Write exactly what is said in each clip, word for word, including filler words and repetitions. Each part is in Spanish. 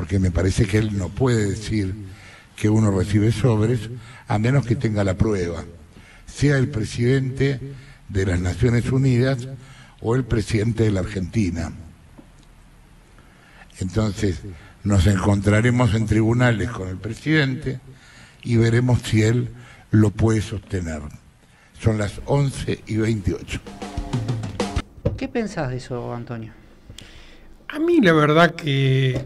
porque me parece que él no puede decir que uno recibe sobres a menos que tenga la prueba, sea el presidente de las Naciones Unidas o el presidente de la Argentina. Entonces nos encontraremos en tribunales con el presidente y veremos si él lo puede sostener. Son las once y veintiocho. ¿Qué pensás de eso, Antonio? A mí la verdad que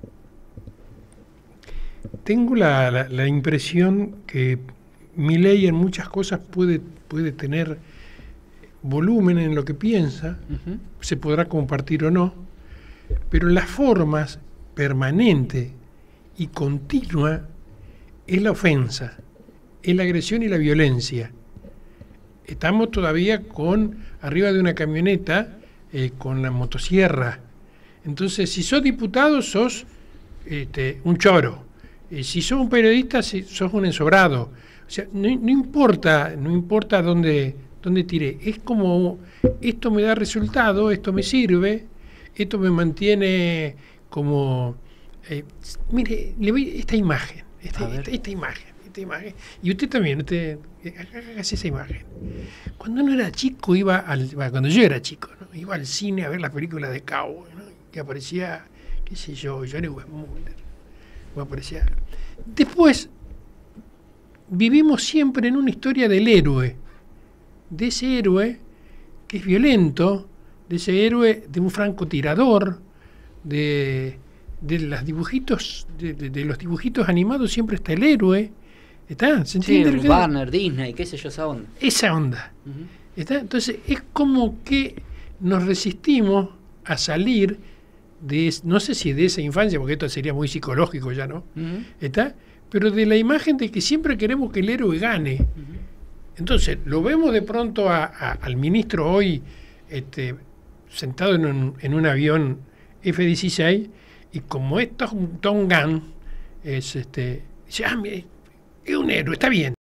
tengo la, la, la impresión que Milei en muchas cosas puede, puede tener volumen en lo que piensa, uh-huh. se podrá compartir o no, pero las formas permanente y continua es la ofensa, es la agresión y la violencia. Estamos todavía con arriba de una camioneta eh, con la motosierra. Entonces, si sos diputado, sos este, un choro. Eh, si sos un periodista, si sos un ensobrado. O sea, no, no importa, no importa dónde, dónde tiré. Es como, esto me da resultado, esto me sirve, esto me mantiene como... Eh, mire, le voy esta imagen, esta, esta, esta imagen. Imagen. Y usted también, usted hace esa imagen. Cuando uno era chico, iba al, cuando yo era chico, ¿no? Iba al cine a ver las películas de cowboy, ¿no? Que aparecía, qué sé yo, Johnny Weissmuller, o aparecía. Después vivimos siempre en una historia del héroe, de ese héroe que es violento, de ese héroe, de un francotirador, de, de los dibujitos, de, de, de los dibujitos animados siempre está el héroe. ¿Está? ¿Se entiende? Sí, Warner, Disney, qué sé yo, esa onda. Esa onda. Uh-huh. ¿Está? Entonces es como que nos resistimos a salir de, no sé si de esa infancia, porque esto sería muy psicológico ya, ¿no? Uh-huh. ¿Está? Pero de la imagen de que siempre queremos que el héroe gane. Uh-huh. Entonces lo vemos de pronto a, a, al ministro hoy este, sentado en un, en un avión F dieciséis y como esto es un Top Gun, es este, dice, ah, mire, es un héroe, está bien.